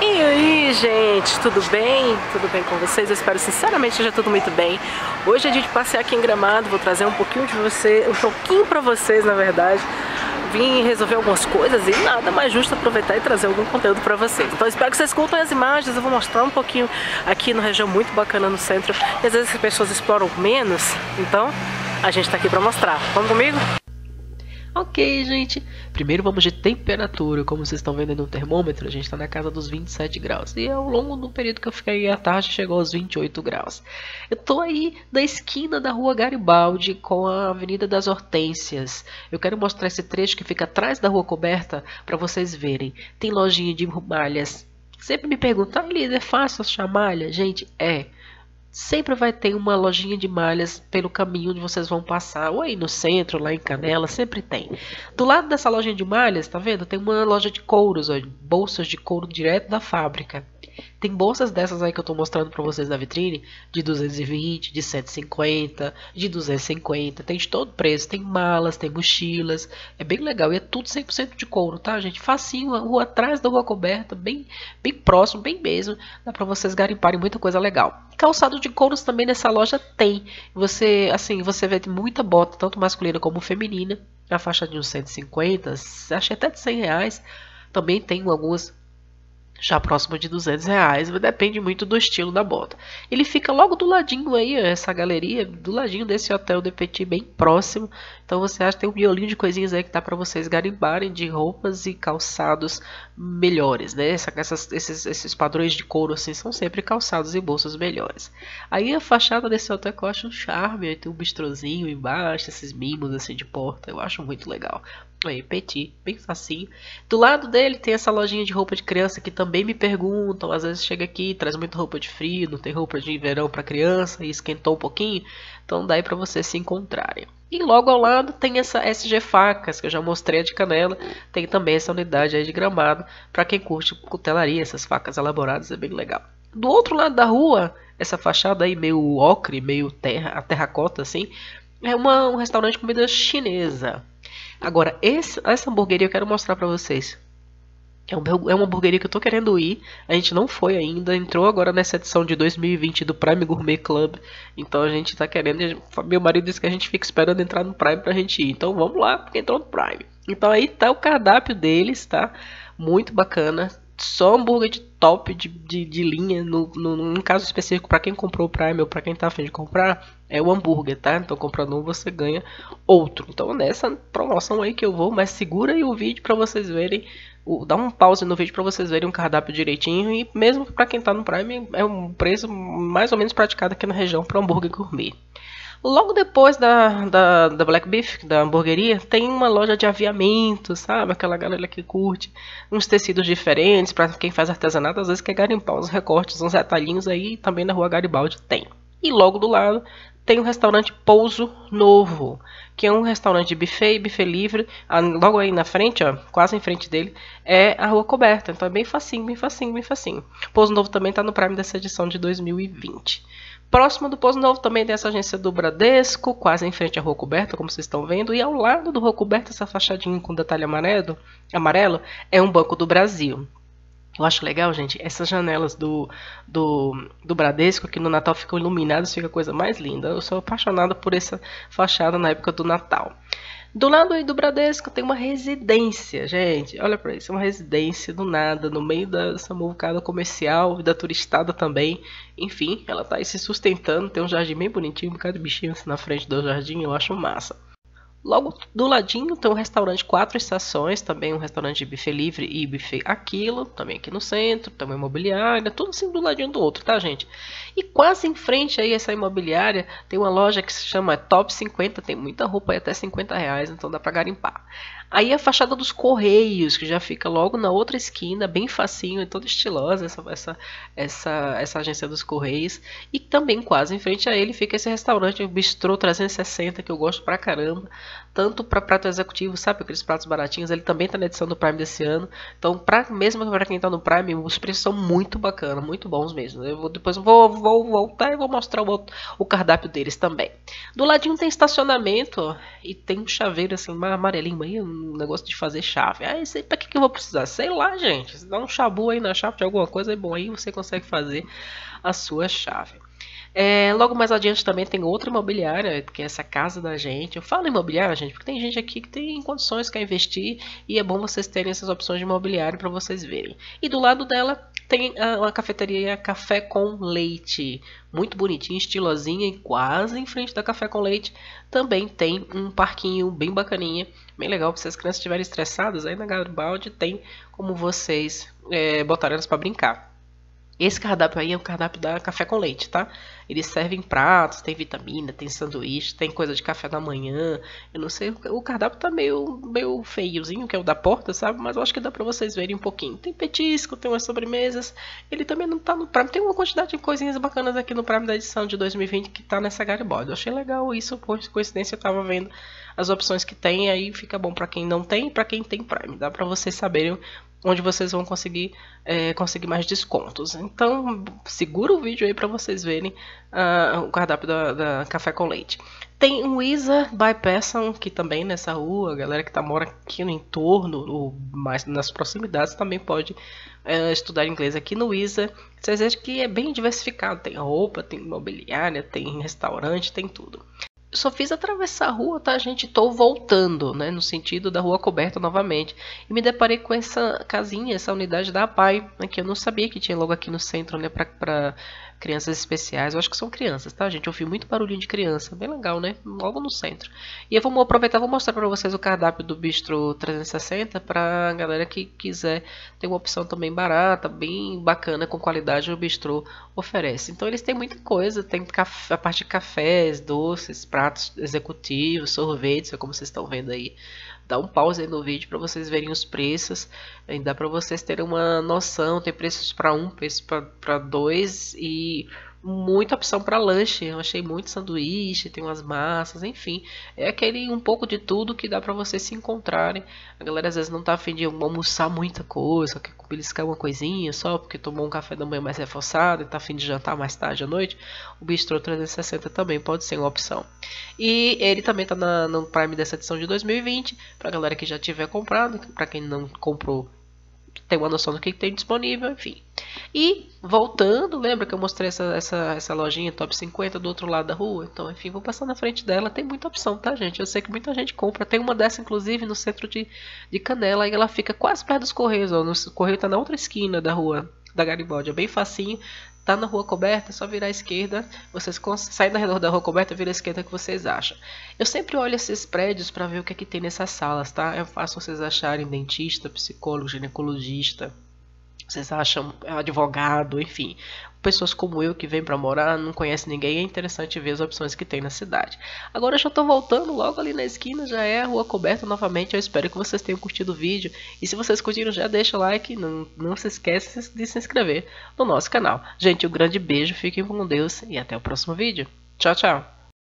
E aí, gente, tudo bem? Tudo bem com vocês? Eu espero sinceramente que esteja tudo muito bem. Hoje é dia de passear aqui em Gramado, vou trazer um pouquinho pra vocês, na verdade. Vim resolver algumas coisas e nada mais justo aproveitar e trazer algum conteúdo pra vocês. Então espero que vocês curtam as imagens, eu vou mostrar um pouquinho aqui numa região muito bacana no centro. E às vezes as pessoas exploram menos, então a gente tá aqui pra mostrar. Vamos comigo? Ok, gente, primeiro vamos de temperatura. Como vocês estão vendo aí no termômetro, a gente está na casa dos 27 graus. E ao longo do período que eu fiquei à tarde, chegou aos 28 graus. Eu tô aí na esquina da rua Garibaldi com a Avenida das Hortênsias. Eu quero mostrar esse trecho que fica atrás da rua coberta para vocês verem. Tem lojinha de malhas. Sempre me perguntam, Elisa, é fácil achar malha? Gente, é. Sempre vai ter uma lojinha de malhas pelo caminho onde vocês vão passar, ou aí no centro, lá em Canela, sempre tem. Do lado dessa lojinha de malhas, tá vendo? Tem uma loja de couros, ó, bolsas de couro direto da fábrica. Tem bolsas dessas aí que eu tô mostrando pra vocês na vitrine, de 220, de 150, de 250, tem de todo preço, tem malas, tem mochilas, é bem legal e é tudo 100% de couro, tá, gente? Facinho, a rua atrás da rua coberta, bem próximo, bem mesmo, dá pra vocês garimparem muita coisa legal. Calçado de couros também nessa loja tem, você vê muita bota, tanto masculina como feminina, na faixa de uns 150, acho até de 100 reais, também tem algumas já próximo de 200 reais, depende muito do estilo da bota. Ele fica logo do ladinho aí, essa galeria, do ladinho desse hotel de Petit, bem próximo. Então você acha que tem um violinho de coisinhas aí que dá para vocês garimparem de roupas e calçados melhores, né? Esses padrões de couro assim são sempre calçados e bolsas melhores. Aí a fachada desse hotel que eu acho um charme, tem um bistrozinho embaixo, esses mimos assim de porta, eu acho muito legal. Aí, Petit, bem facinho. Do lado dele tem essa lojinha de roupa de criança que também me perguntam. Às vezes chega aqui, traz muita roupa de frio, não tem roupa de verão para criança e esquentou um pouquinho. Então dá aí para vocês se encontrarem. E logo ao lado tem essa SG Facas, que eu já mostrei a de Canela. Tem também essa unidade aí de Gramado, para quem curte cutelaria, essas facas elaboradas, é bem legal. Do outro lado da rua, essa fachada aí meio ocre, meio terracota assim, é um restaurante de comida chinesa. Agora, essa hamburgueria eu quero mostrar pra vocês. É uma hamburgueria que eu tô querendo ir. A gente não foi ainda. Entrou agora nessa edição de 2020 do Prime Gourmet Club. Então a gente tá querendo. Meu marido disse que a gente fica esperando entrar no Prime pra gente ir. Então vamos lá, porque entrou no Prime. Então aí tá o cardápio deles, tá? Muito bacana. Só hambúrguer de top de linha. No caso específico, para quem comprou o Prime ou para quem tá a fim de comprar, é o hambúrguer, tá? Então comprando um você ganha outro. Então nessa promoção aí que eu vou, mas segura aí o vídeo para vocês verem. Dá um pause no vídeo para vocês verem o cardápio direitinho. E mesmo para quem tá no Prime, é um preço mais ou menos praticado aqui na região para hambúrguer gourmet. Logo depois da Black Beef, da hamburgueria, tem uma loja de aviamentos, sabe? Aquela galera que curte uns tecidos diferentes, para quem faz artesanato, às vezes quer garimpar uns recortes, uns retalhinhos aí, também na rua Garibaldi tem. E logo do lado tem o restaurante Pouso Novo, que é um restaurante de buffet e buffet livre. Logo aí na frente, ó, quase em frente dele, é a rua coberta. Então é bem facinho, bem facinho, bem facinho. Pouso Novo também está no Prime dessa edição de 2020. Próximo do Pouso Novo também tem essa agência do Bradesco, quase em frente à Rua Coberta, como vocês estão vendo. E ao lado do Rua Coberta, essa fachadinha com detalhe amarelo, é um Banco do Brasil. Eu acho legal, gente, essas janelas do Bradesco que no Natal ficam iluminadas, fica a coisa mais linda. Eu sou apaixonada por essa fachada na época do Natal. Do lado aí do Bradesco tem uma residência, gente, olha pra isso, uma residência do nada, no meio dessa muvucada comercial e da turistada também. Enfim, ela tá aí se sustentando, tem um jardim bem bonitinho, um bocado de bichinho assim na frente do jardim, eu acho massa. Logo do ladinho tem um restaurante 4 estações, também um restaurante de buffet livre e buffet aquilo, também aqui no centro, também imobiliária, tudo assim do ladinho do outro, tá, gente? E quase em frente aí essa imobiliária tem uma loja que se chama Top 50, tem muita roupa aí até 50 reais, então dá pra garimpar. Aí a fachada dos Correios, que já fica logo na outra esquina, bem facinho, é toda estilosa essa agência dos Correios. E também quase em frente a ele fica esse restaurante, o Bistrô 360, que eu gosto pra caramba. Tanto para prato executivo, sabe, aqueles pratos baratinhos, ele também tá na edição do Prime desse ano. Então, mesmo para quem tá no Prime, os preços são muito bacanas, muito bons mesmo. Depois vou voltar e vou mostrar o cardápio deles também. Do ladinho tem estacionamento, ó, e tem um chaveiro assim, mais amarelinho aí, um negócio de fazer chave. Ah, isso aí pra que eu vou precisar? Sei lá, gente. Se dá um chabu aí na chave de alguma coisa, é bom, aí você consegue fazer a sua chave. Logo mais adiante também tem outra imobiliária, que é essa casa da gente. Eu falo imobiliária, gente, porque tem gente aqui que tem condições, quer investir, e é bom vocês terem essas opções de imobiliário para vocês verem. E do lado dela tem uma cafeteria Café com Leite, muito bonitinha, estilosinha, e quase em frente da Café com Leite também tem um parquinho bem bacaninha, bem legal, para se as crianças estiverem estressadas, aí na Garibaldi tem como vocês botarem elas para brincar. Esse cardápio aí é o cardápio da Café com Leite, tá? Eles servem pratos, tem vitamina, tem sanduíche, tem coisa de café da manhã. Eu não sei, o cardápio tá meio feiozinho, que é o da porta, sabe? Mas eu acho que dá pra vocês verem um pouquinho. Tem petisco, tem umas sobremesas. Ele também não tá no Prime. Tem uma quantidade de coisinhas bacanas aqui no Prime da edição de 2020 que tá nessa Garibaldi. Eu achei legal isso, por coincidência eu tava vendo as opções que tem. Aí fica bom pra quem não tem e pra quem tem Prime. Dá pra vocês saberem onde vocês vão conseguir mais descontos. Então, segura o vídeo aí para vocês verem o cardápio da Café com Leite. Tem o Isa by Person, que também nessa rua, a galera que mora aqui no entorno, ou mais nas proximidades, também pode estudar inglês aqui no Isa. Vocês veem que é bem diversificado, tem roupa, tem imobiliária, tem restaurante, tem tudo. Eu só fiz atravessar a rua, tá, gente? Tô voltando, né? No sentido da rua coberta novamente. E me deparei com essa casinha, essa unidade da APAI, né, que eu não sabia que tinha logo aqui no centro, né? Pra crianças especiais. Eu acho que são crianças, tá, gente? Eu ouvi muito barulhinho de criança. Bem legal, né? Logo no centro. E eu vou aproveitar, vou mostrar pra vocês o cardápio do Bistro 360 pra galera que quiser ter uma opção também barata, bem bacana, com qualidade, o Bistro oferece. Então eles têm muita coisa. Tem a parte de cafés, doces, pratos executivos, sorvetes, como vocês estão vendo aí. Dá um pause aí no vídeo para vocês verem os preços, dá para vocês terem uma noção. Tem preços para um, preço para dois e muita opção para lanche. Eu achei muito sanduíche, tem umas massas, enfim, é aquele um pouco de tudo que dá para vocês se encontrarem. A galera às vezes não tá a fim de almoçar muita coisa, quer beliscar uma coisinha só porque tomou um café da manhã mais reforçado e tá a fim de jantar mais tarde à noite. O Bistro 360 também pode ser uma opção. E ele também tá no Prime dessa edição de 2020, pra galera que já tiver comprado, para quem não comprou tem uma noção do que tem disponível, enfim. E voltando, lembra que eu mostrei essa lojinha Top 50 do outro lado da rua? Então, enfim, vou passar na frente dela. Tem muita opção, tá, gente? Eu sei que muita gente compra. Tem uma dessa, inclusive, no centro de Canela. E ela fica quase perto dos Correios. Ó. O Correio tá na outra esquina da rua da Garibaldi. É bem facinho. Tá na rua coberta, é só virar à esquerda. Vocês saem da rua coberta, vira à esquerda, o que vocês acham. Eu sempre olho esses prédios para ver o que é que tem nessas salas, tá? É fácil vocês acharem dentista, psicólogo, ginecologista. Vocês acham advogado, enfim. Pessoas como eu que vêm para morar, não conhecem ninguém, é interessante ver as opções que tem na cidade. Agora eu já estou voltando, logo ali na esquina já é a rua coberta novamente. Eu espero que vocês tenham curtido o vídeo. E se vocês curtiram, já deixa o like, não se esqueça de se inscrever no nosso canal. Gente, um grande beijo, fiquem com Deus e até o próximo vídeo. Tchau, tchau!